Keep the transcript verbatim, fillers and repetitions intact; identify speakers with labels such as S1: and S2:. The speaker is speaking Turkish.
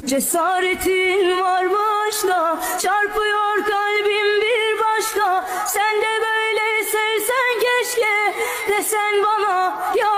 S1: Cesaretin varmış da çarpıyor kalbim bir başka. Sen de böyle sevsen keşke, desen bana ya.